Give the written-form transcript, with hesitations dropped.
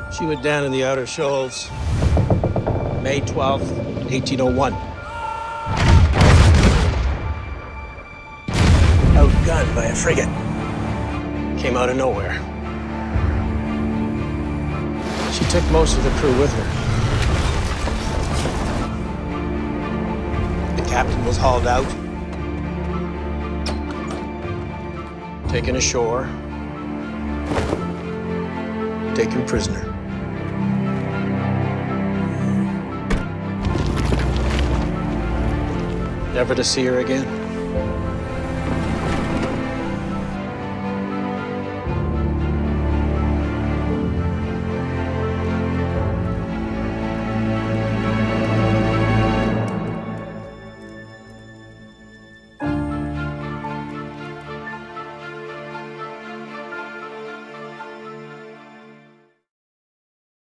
She went down in the Outer Shoals, May 12th, 1801. Outgunned by a frigate. Came out of nowhere. She took most of the crew with her. The captain was hauled out, taken ashore, taken prisoner. Never to see her again.